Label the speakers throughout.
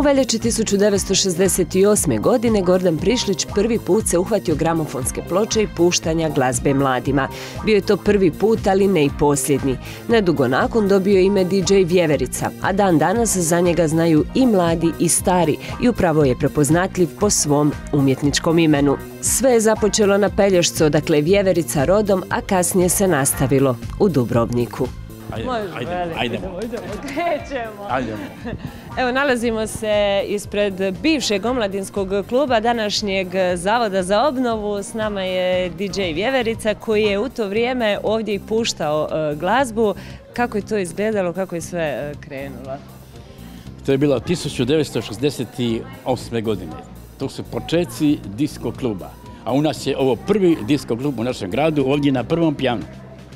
Speaker 1: veljači 1968. godine Gordan Prišlić prvi put se uhvatio gramofonske ploče i puštanja glazbe mladima. Bio je to prvi put, ali ne i posljednji. Nedugo nakon dobio je ime DJ Vjeverica, a dan danas za njega znaju i mladi i stari i upravo je prepoznatljiv po svom umjetničkom imenu. Sve je započelo na Pelješcu, odakle je Vjeverica rodom, a kasnije se nastavilo u Dubrovniku.
Speaker 2: Ajdemo.
Speaker 1: Krećemo. Evo, nalazimo se ispred bivšeg omladinskog kluba, današnjeg Zavoda za obnovu. S nama je DJ Vjeverica koji je u to vrijeme ovdje i puštao glazbu. Kako je to izgledalo, kako je sve krenulo?
Speaker 2: To je bilo 1968. godine. To su početci disko kluba. A u nas je ovo prvi disko klub u našem gradu, ovdje na prvom pjanu.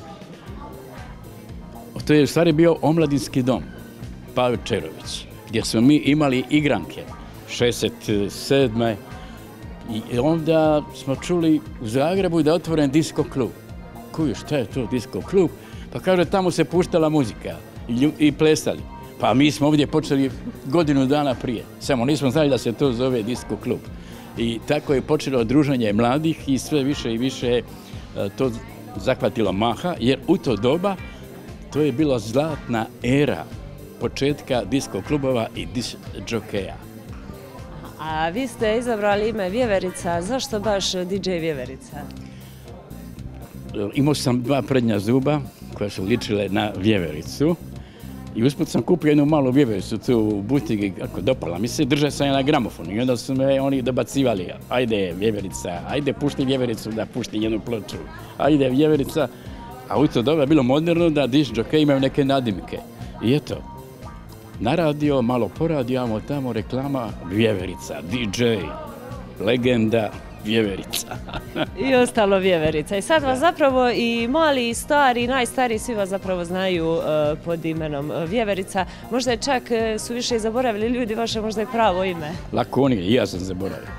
Speaker 2: To je u stvari bio omladinski dom, Pavel Čerović, gdje smo mi imali igranke, 67. I onda smo čuli u Zagrebu da je otvoren disko klub. Kuju, šta je to disko klub? Pa kaže, tamo se puštala muzika i plesali. Pa mi smo ovdje počeli godinu dana prije, samo nismo znali da se to zove disko klub. I tako je počelo druženje mladih i sve više i više to zahvatilo maha, jer u to doba to je bila zlatna era početka disko klubova i disk džokeja.
Speaker 1: A vi ste izabrali ime Vjeverica, zašto baš DJ Vjeverica?
Speaker 2: Imao sam dva prednja zuba koja su ličile na Vjevericu i usput sam kupio jednu malu Vjevericu tu u butigi, kako dopala mi se, držao sam je na gramofonu i onda su me oni dobacivali, ajde Vjeverica, ajde pušti Vjevericu da pušti jednu ploču, ajde Vjeverica. A u to doba je bilo moderno da disk džokeji imaju neke nadimke. I eto, na radio, malo po radio, imamo tamo reklama Vjeverica, DJ, legenda Vjeverica.
Speaker 1: I ostalo Vjeverica. I sad vas zapravo i mali, i stari, i najstariji svi vas zapravo znaju pod imenom Vjeverica. Možda je čak su više i zaboravili ljudi vaše možda je pravo ime.
Speaker 2: Lako oni, i ja sam zaboravio.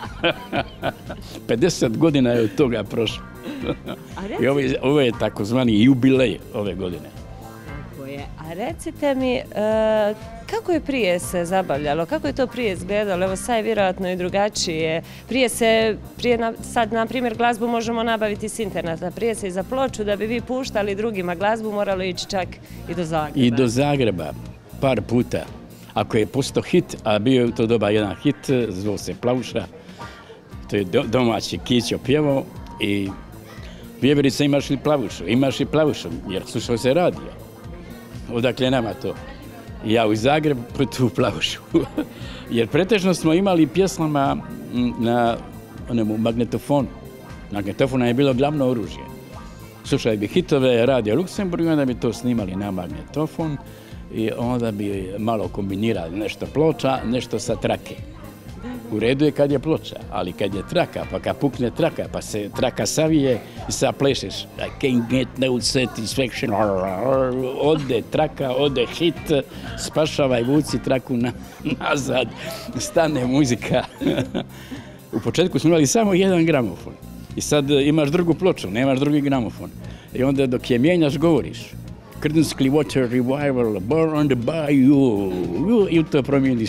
Speaker 2: 50 godina je od toga prošlo. I ovo je takozvani jubilej ove godine.
Speaker 1: Tako je. A recite mi, kako je prije se zabavljalo? Kako je to prije izgledalo? Evo sad je vjerojatno i drugačije. Sad, na primjer, glazbu možemo nabaviti s interneta. Prije se i za ploču da bi vi puštali drugima glazbu moralo ići čak i do Zagreba.
Speaker 2: I do Zagreba, par puta. Ako je postao hit, a bio je u to doba jedan hit, zvao se Plavuša, to je domaći Kićo pjevao i Vjeverica imaš i Plavušu, jer slušao se radio. Odakle nama to? Ja u Zagreb tu Plavušu. Jer pretežno smo imali pjesmama na magnetofonu. Magnetofona je bilo glavno oružje. Slušali bi hitove Radio Luksemburg i onda bi to snimali na magnetofon i onda bi malo kombinirali nešto ploča, nešto sa trake. U redu je kad je ploča, ali kad je traka, pa kad pukne traka, pa se traka savije i sad plešeš. I can't get no satisfaction. Ode traka, ode hit, spašavaj, vuci traku nazad, stane muzika. U početku smo imali samo jedan gramofon. I sad imaš drugu ploču, nemaš drugi gramofon. I onda dok je mijenjaš govoriš. Creedence Clearwater Revival, Born on the Bayou. I to promijeniš.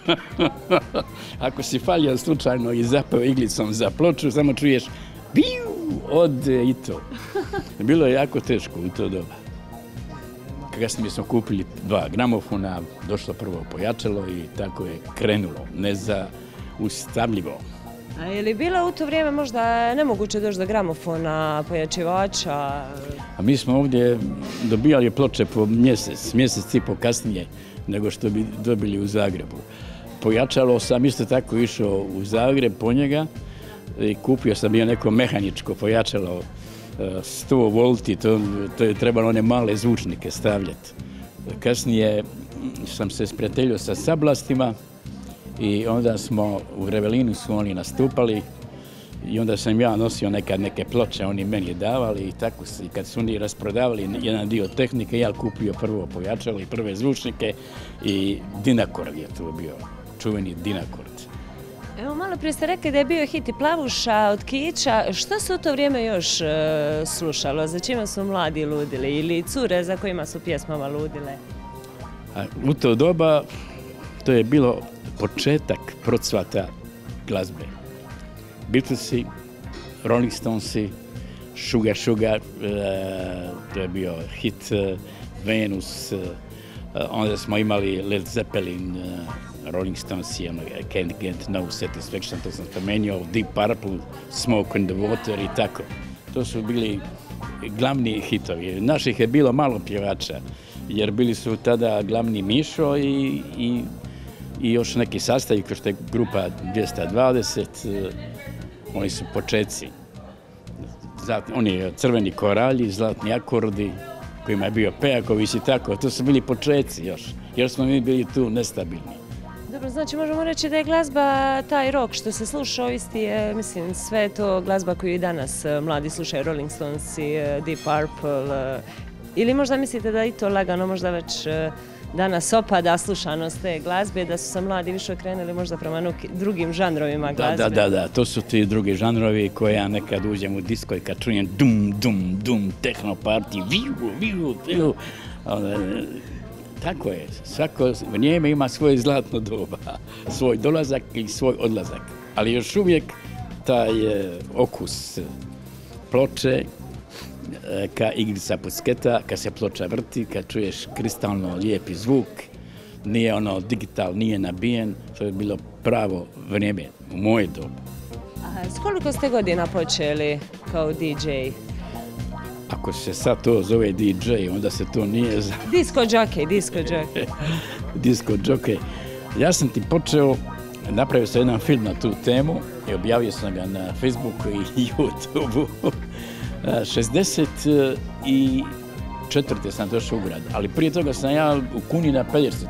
Speaker 2: Ako si falio slučajno i zapeo iglicom za ploču, samo čuješ ode i to. Bilo je jako teško u to doba. Kasnije smo kupili dva gramofona, došlo prvo pojačalo i tako je krenulo, nezaustavljivo.
Speaker 1: A je li bilo u to vrijeme možda nemoguće doći do gramofona, pojačivača?
Speaker 2: A mi smo ovdje dobijali ploče po mjesec i po kasnije nego što bi dobili u Zagrebu. Pojačalo sam isto tako išao u Zagreb po njega i kupio sam bio neko mehaničko pojačalo 100 volti, to je trebalo one male zvučnike stavljati. Kasnije sam se sprijateljio sa Sablastima i onda smo u Revelinu su oni nastupali i onda sam ja nosio nekad neke ploče, oni meni davali i tako se. I kad su oni rasprodavali jedan dio tehnike, ja kupio prvo pojačalo i prve zvučnike i Dinakord je to bio, čuveni Dinakord.
Speaker 1: Evo, malo prije ste rekli da je bio hit i Plavuša od Kića. Što se u to vrijeme još slušalo? Za čime su mladi ludili ili cure za kojima su pjesmama ludile?
Speaker 2: U to doba to je bilo početak procvata glazbe. Beatlesi, Rolling Stonesi, Sugar, to je bio hit, Venus, onda smo imali Led Zeppelin, Rolling Stones, Can't Get No Satisfaction, to sam spomenuo, Deep Purple, Smoke in the Water i tako. To su bili glavni hitovi. Naših je bilo malo pjevača, jer bili su tada glavni Mišo i još neki sastavi, kao što je grupa 220, oni su početci. Oni crveni koralji, zlatni akordi, kojima je bio Pejaković i tako, to su bili početci još, jer smo mi bili tu nestabilni.
Speaker 1: Dobro, znači možemo reći da je glazba, taj rock što se sluša, isti je, mislim, sve je to glazba koju i danas mladi slušaju, Rolling Stones i Deep Purple, ili možda mislite da i to lagano možda već danas opada slušanost te glazbe, da su se mladi više okrenuli možda prema drugim žanrovima glazbe?
Speaker 2: Da, to su ti drugi žanrovi koje ja nekad uđem u disko i kad čujem dum, techno party, viu. Tako je, svako vrijeme ima svoje zlatno doba, svoj dolazak i svoj odlazak, ali još uvijek taj okus ploče, ka igrica pusketa, kad se ploča vrti, kad čuješ kristalno lijepi zvuk, nije ono digital, nije nabijen, to je bilo pravo vrijeme u moje dobu.
Speaker 1: S koliko ste godina počeli kao DJ?
Speaker 2: Ako se sad to zove DJ, onda se to nije za...
Speaker 1: Disco jockey.
Speaker 2: Disco jockey. Ja sam ti počeo, napravio sam jedan film na tu temu i objavio sam ga na Facebooku i YouTubeu. 64. sam došao u grad, ali prije toga sam ja u Kuni na Pelješcu,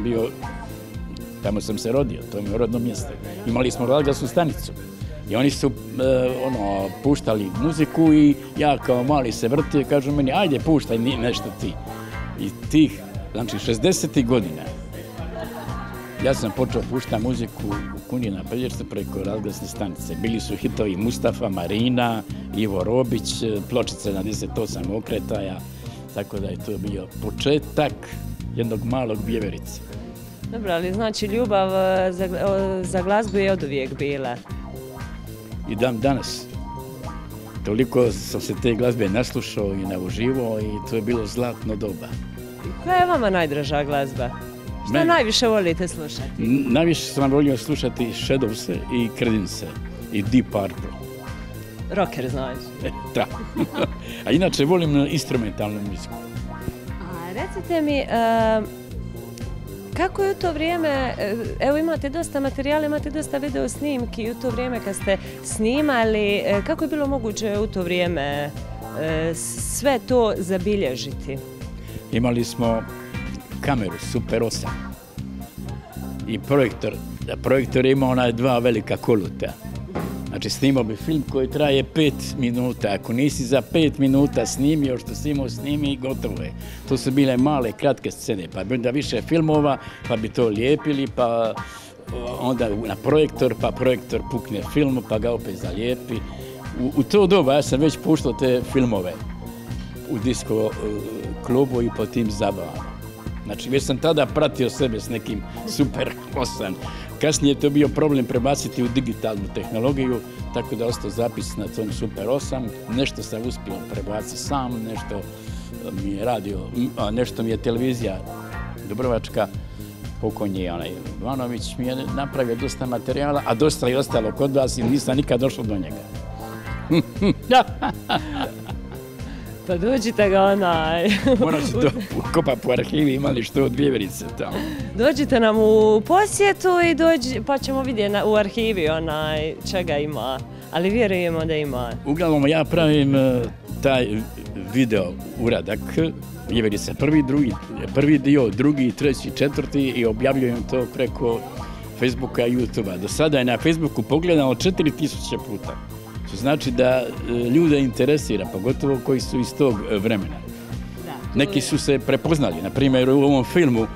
Speaker 2: tamo sam se rodio, to je moje rodno mjesto. Imali smo radijsku stanicu i oni su puštali muziku i ja kao mali se vrtio i kažu meni, ajde puštaj nešto ti. I tih, znači 60. godina, ja sam počeo puštati muziku u Kuni na Pelješcu preko radijske stanice. Bili su hitovi Mustafa, Marina, Ivo Robić, pločice na 18 okretaja, tako da je to bio početak jednog malog vjeverice.
Speaker 1: Dobro, ali znači ljubav za glazbu je oduvijek bila?
Speaker 2: I danas. Toliko sam se te glazbe naslušao i nauživao i to je bilo zlatno doba.
Speaker 1: Koja je vama najdraža glazba? Što najviše volite slušati?
Speaker 2: Najviše sam volio slušati Shadowse i Creedence i Deep Purple.
Speaker 1: Rocker znači?
Speaker 2: Da. A inače volim instrumentalnu muziku.
Speaker 1: Recite mi, kako je u to vrijeme, evo imate dosta materijala, imate dosta video snimki, u to vrijeme kad ste snimali, kako je bilo moguće u to vrijeme sve to zabilježiti?
Speaker 2: Imali smo kameru Super 8 i projektor. Projektor je imao dva velika koluta. Znači snimao bi film koji traje 5 minuta. Ako nisi za 5 minuta snimio što si imao snimi, gotovo je. To su bile male, kratke scene, pa bi onda više filmova, pa bi to lijepili, pa onda na projektor, pa projektor pukne film, pa ga opet zalijepi. U to doba ja sam već puštao te filmove u disko klubu i po tim zabavama. Znači, već sam tada pratio sebe s nekim Super 8. Kasnije je to bio problem prebaciti u digitalnu tehnologiju, tako da ostao zapis na tom Super 8. Nešto sam uspio prebaciti sam, nešto mi je radio, nešto mi je televizija Dubrovačka, pokojni Ivanović mi je napravio dosta materijala, a dosta je ostalo kod vas i nisam nikad došao do njega.
Speaker 1: Pa dođite ga
Speaker 2: Moram se to kopati po arhivi, imali što od vjeverice tamo.
Speaker 1: Dođite nam u posjetu i pa ćemo vidjeti u arhivi čega ima, ali vjerujemo da ima.
Speaker 2: Uglavnom ja pravim taj video uradak, vjeverice prvi dio, drugi, treći, četvrti i objavljujem to preko Facebooka i YouTubea. Do sada je na Facebooku pogledano 4000 puta. Što znači da ljude interesira, pogotovo koji su iz tog vremena. Neki su se prepoznali, na primjer u ovom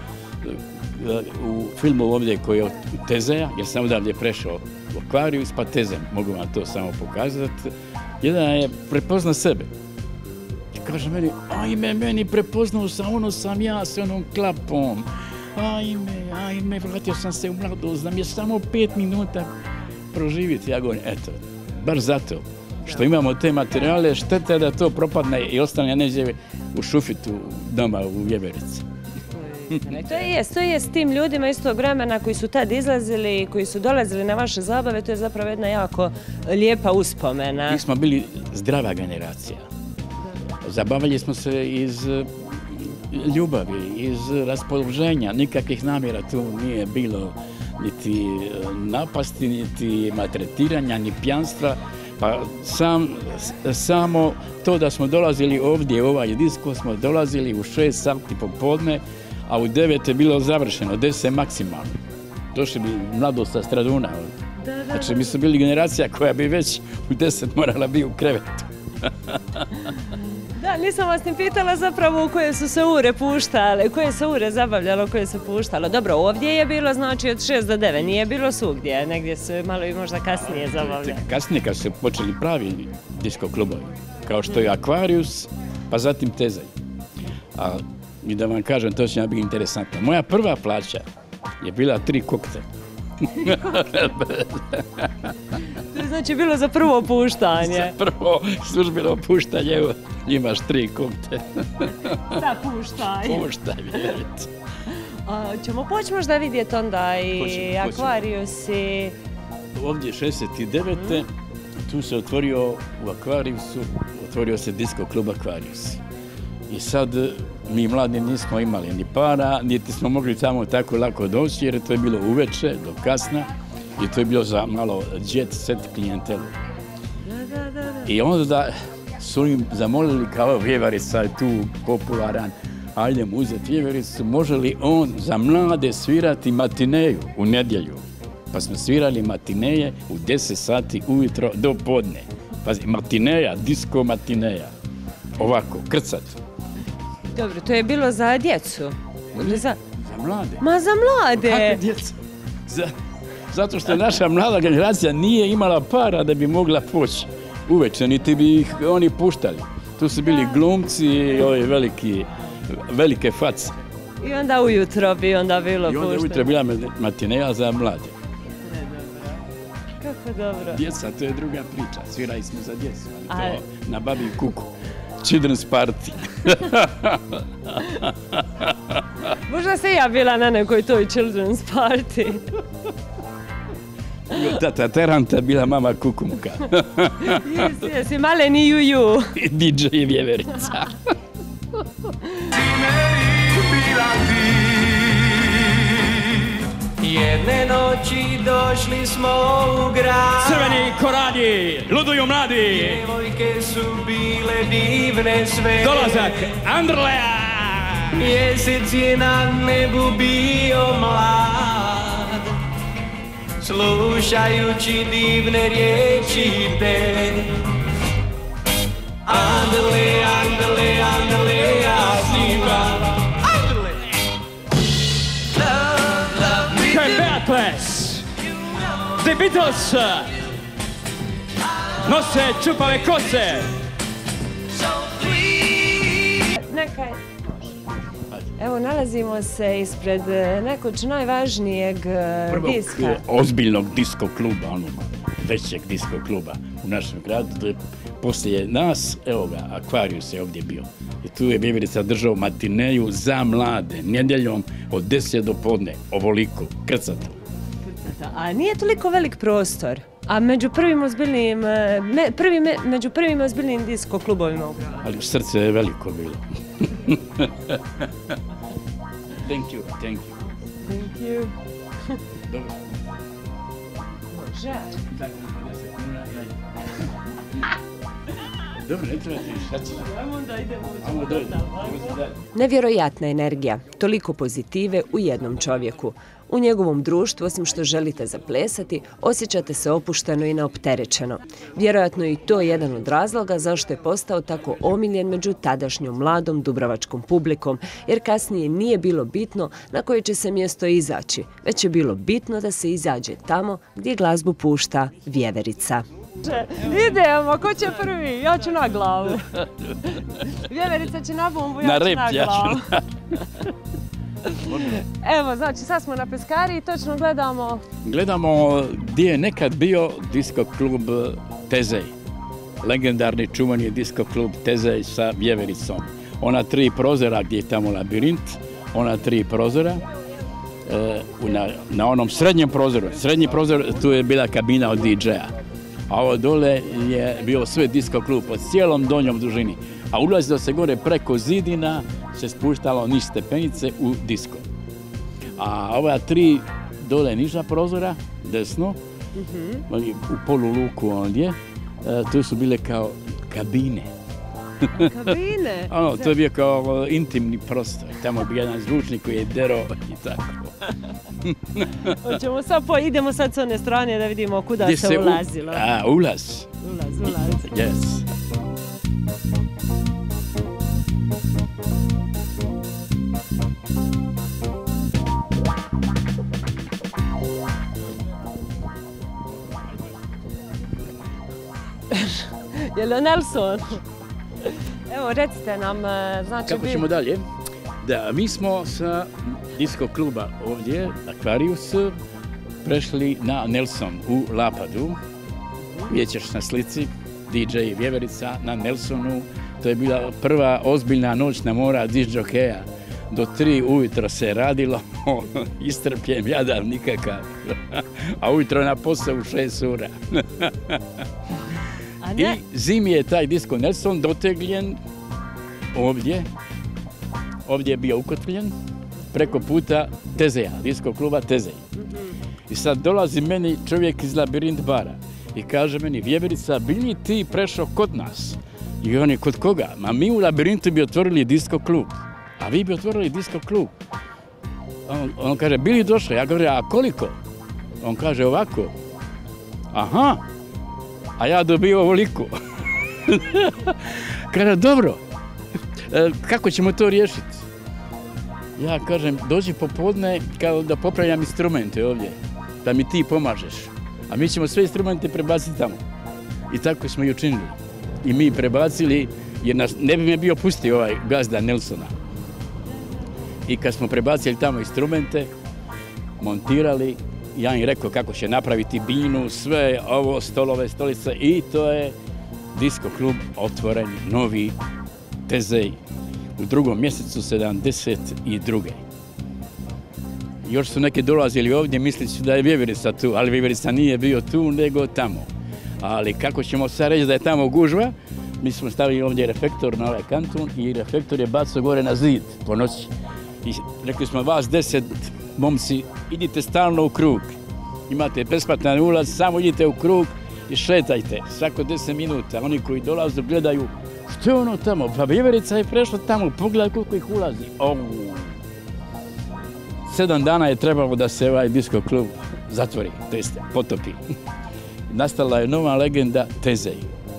Speaker 2: filmu ovdje koji je od Tezeja, jer sam odavdje prešao u Akvarijus, pa Tezem, mogu vam to samo pokazati. Jedan je prepoznao sebe. I kaže meni, ajme, meni prepoznao sam, ono sam ja s onom klapom. ajme, vratio sam se u mladost, da mi je samo 5 minuta proživjeti. Ja govorim, eto, baš zato što imamo te materijale, šteta da to propadne i ostane neđe u šufitu doma u Vjeverici.
Speaker 1: To je s tim ljudima iz tog vremena koji su tad izlazili, koji su dolazili na vaše zabave, to je zapravo jedna jako lijepa uspomena.
Speaker 2: Mi smo bili zdrava generacija. Zabavljali smo se iz ljubavi, iz raspoloženja, nikakvih namjera tu nije bilo, niti napasti, niti maltretiranja, ni pijanstva. Pa samo to da smo dolazili ovdje u ovaj disko, smo dolazili u 6 sati popodne, a u 9 je bilo završeno, 10 maksimalno. Došli bi mladost Straduna. Znači, mi su bili generacija koja bi već u 10 morala biti u krevetu.
Speaker 1: Da, nisam vas ni pitala zapravo u koje su se ure puštale, koje se ure zabavljalo, koje se puštalo. Dobro, ovdje je bilo znači od 6 do 9, nije bilo svugdje, negdje su malo i možda kasnije zabavljali.
Speaker 2: Kasnije kad su počeli pravi disko klubovi, kao što je Aquarius, pa zatim Tezaj. I da vam kažem, to će nam biti interesantno. Moja prva plaća je bila 3 kokte.
Speaker 1: To je znači bilo za prvo puštanje.
Speaker 2: Za prvo službeno puštanje, evo, imaš 3 kokte.
Speaker 1: Da, puštaj.
Speaker 2: Puštaj, vjerujte.
Speaker 1: Ćemo poći možda vidjeti onda i Aquarius i...
Speaker 2: Ovdje 69. Tu se otvorio u Aquariusu, otvorio se disko klub Aquarius. I sad mi mladi nismo imali ni para, niti smo mogli tamo tako lako doći, jer to je bilo uveče do kasna i to je bilo za malo jet set klijentelu. I onda su im zamolili kao Vjeverica je tu popularan, ajdemo uzeti Vjevericu, može li on za mlade svirati matineju u nedjelju? Pa smo svirali matineje u 10 sati ujutro do podne. Pazi, matineja, disko matineja. Ovako, krcat.
Speaker 1: Dobro, to je bilo za djecu?
Speaker 2: Za mlade.
Speaker 1: Ma za mlade?
Speaker 2: Kako djecu? Zato što naša mlada generacija nije imala para da bi mogla poći uveče, niti bi ih oni puštali. Tu su bili glumci i ovi velike face.
Speaker 1: I onda ujutro bi onda bilo puštanje.
Speaker 2: I onda ujutro bila matineja za mlade.
Speaker 1: Kako dobro.
Speaker 2: Djeca, to je druga priča. Svirali smo za djecu, ali to na Babiju kuku. Children's party.
Speaker 1: Možda se ja bila na nekoj toj children's party.
Speaker 2: Tata Teranta bila mama Kukumuka.
Speaker 1: Jesi, maleni Juju.
Speaker 2: DJ Vjeverica.
Speaker 3: Jedne noći došli smo u grad.
Speaker 2: Crveni koralji, luduju mladi.
Speaker 3: Djevojke su bile divne sve.
Speaker 2: Dolazak Andrleja.
Speaker 3: Mjesec je na nebu bio mlad, slušajući divne riječi te. Andrle, Andrle, Andrle, ja snivam.
Speaker 4: Beatles, The Beatles nose čupave kose.
Speaker 1: Evo, nalazimo se ispred nekoć najvažnijeg diska.
Speaker 2: Prvog ozbiljnog disko kluba, onog većeg disko kluba u našem gradu. Poslije nas, evo ga, Aquarius je ovdje bio. I tu je Vjeverica držao matineju za mlade, nedjeljom od 10 do podne, ovoliko, krcato.
Speaker 1: A nije toliko velik prostor, a među prvim ozbiljnim disko klubovima u gradu.
Speaker 2: Ali srce je veliko bilo. Thank you, thank you.
Speaker 1: Thank you.
Speaker 2: Dobro.
Speaker 1: Može.
Speaker 2: Dobro, ne treba ti šta će.
Speaker 1: Onda idemo.
Speaker 5: Nevjerojatna energija, toliko pozitive u jednom čovjeku. U njegovom društvu, osim što želite zaplesati, osjećate se opušteno i neopterećeno. Vjerojatno je i to jedan od razloga zašto je postao tako omiljen među tadašnjom mladom dubrovačkom publikom, jer kasnije nije bilo bitno na koje će se mjesto izaći, već je bilo bitno da se izađe tamo gdje glazbu pušta Vjeverica.
Speaker 1: Idemo, ko će prvi? Ja ću na glavu. Vjeverica će na bumbu, ja ću na glavu.
Speaker 5: Evo, znači sad smo na Peskari i točno gledamo...
Speaker 2: Gledamo gdje je nekad bio disko klub Tezej. Legendarni čuvani disko klub Tezej sa Vjevericom. Ona 3 prozora gdje je tamo labirint, ona 3 prozora. Na onom srednjem prozoru, srednji prozor, tu je bila kabina od DJ-a. A ovo dole je bio sve disko klub po cijelom donjom dužini. A ulazilo se gore preko zidina, se spuštalo niz stepenice u disko. A ova 3 dole niža prozora, desno, u poluluku ondje, tu su bile kao kabine.
Speaker 5: Kabine?
Speaker 2: To je bio kao intimni prostor. Tamo bi jedan zvučnik koji je derao i tako.
Speaker 5: Idemo sad s one strane da vidimo kuda se ulazilo.
Speaker 2: Ulaz.
Speaker 5: Ulaz.
Speaker 2: Yes.
Speaker 5: Je li Nelson? Evo, recite nam, znači...
Speaker 2: Kako ćemo dalje? Da, mi smo sa disko kluba ovdje, Aquarius, prešli na Nelson u Lapadu. Vidjet ćeš na slici, DJ Vjeverica na Nelsonu. To je bila prva ozbiljna noćna mora disk-džokeja. Do 3 ujutro se radilo, istrpljen jadan nikakav. A ujutro na posao u 6 ura. I zimi je taj disko Nelson dotegljen ovdje. Ovdje je bio ukotvljen preko puta Tezeja, disko kluba Tezej. I sad dolazi meni čovjek iz Labirint bara i kaže meni: Vjeverica, bi li ti prešao kod nas? I on je: kod koga? Ma mi u Labirintu bi otvorili disko klub. A vi bi otvorili disko klub. On kaže: bi li došao? Ja govorim: a koliko? On kaže ovako: aha, a ja dobio ovoliko. Kaže: dobro, kako ćemo to riješiti? Ja kažem: dođi popodne kao da popravljam instrumente ovdje, da mi ti pomažeš. A mi ćemo sve instrumente prebaciti tamo. I tako smo i učinili. I mi prebacili, jer nas ne bi me bio pustio ovaj gazda Nelsona. I kad smo prebacili tamo instrumente, montirali, ja im rekao kako će napraviti binu, sve ovo, stolove, stolice, i to je disko klub otvoren, novi, Tezej, u 2. mjesecu 72. Još su neki dolazili ovdje misleći da je Vjeverica tu, ali Vjeverica nije bio tu, nego tamo. Ali kako ćemo sad reći da je tamo gužva, mi smo stavili ovdje reflektor na ovaj kantun i reflektor je bacao gore na zid po noći. I rekli smo: vas 10 momci, idite stalno u krug. Imate besplatan ulaz, samo idite u krug i šetajte svako 10 minuta. Oni koji dolaze gledaju: što je ono tamo? Pa Vjeverica je prešla tamo, pogledaj koliko ih ulazi. 7 dana je trebalo da se ovaj disko klub zatvori, to jest potopi. Nastala je nova legenda Tezej.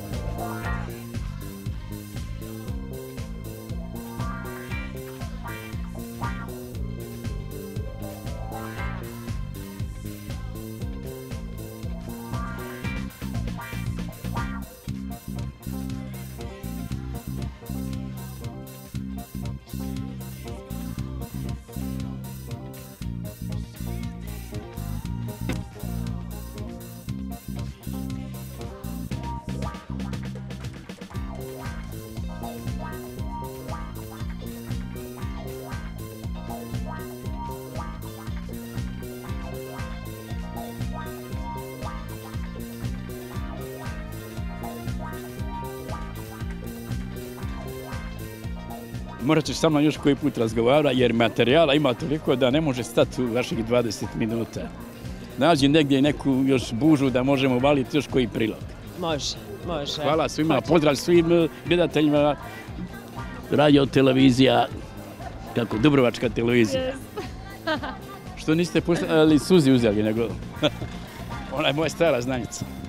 Speaker 2: Morat ćeš sa mnom još koji put razgovarati, jer materijala ima toliko da ne može stati u vaših 20 minuta. Nađi negdje neku još bužu da možemo valiti još koji prilog.
Speaker 5: Može.
Speaker 2: Hvala svima, pozdrav svim gledateljima, radio, televizija, kako Dubrovačka televizija. Što niste puštali Suzi uzeli, nego ona je moja stara znanica.